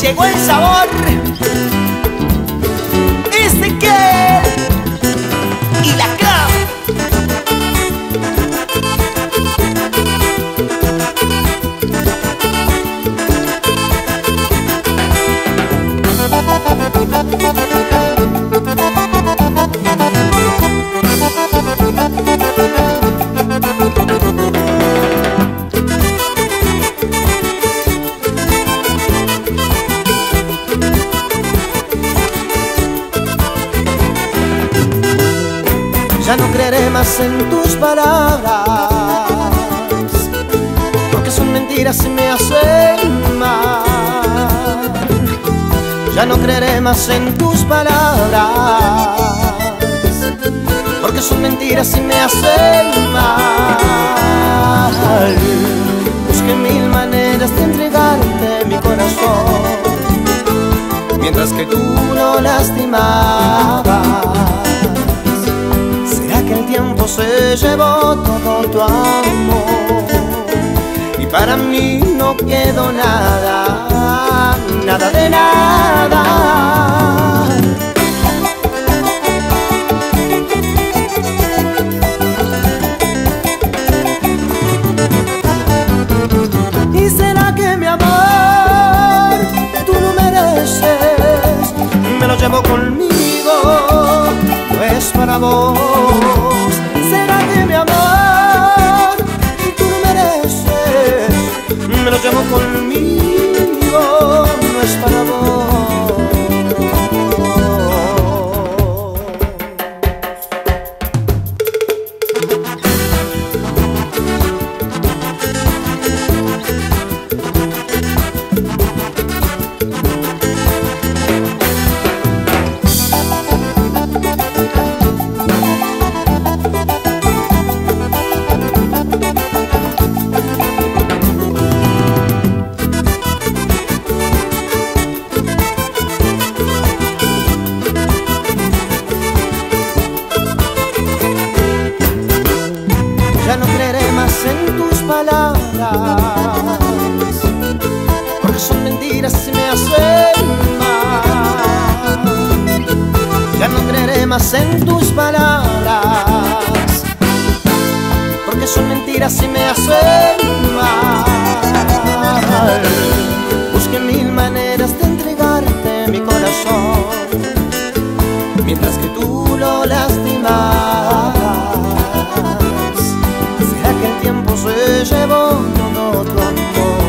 llegó el sabor. Ezequiel y la Cram. Ya no creeré más en tus palabras, porque son mentiras y me hacen mal. Ya no creeré más en tus palabras, porque son mentiras y me hacen mal. Busqué mil maneras de entregarte mi corazón, mientras que tú lo lastimabas. ¿Será que el tiempo se llevó todo tu amor? Y para mí no quedó nada, nada de nada. ¿Y será que mi amor tú no mereces? Me lo llevo conmigo, no es para vos. ¿Será que mi amor tú no mereces? Me lo llevo conmigo, no es para vos. Ya no creeré más en tus palabras, porque son mentiras y me hacen mal. Ya no creeré más en tus palabras, porque son mentiras y me hacen mal. Busqué mil maneras de entregarte mi corazón, mientras que tú lo lastimabas. ¿Será que el tiempo se llevó todo tu amor?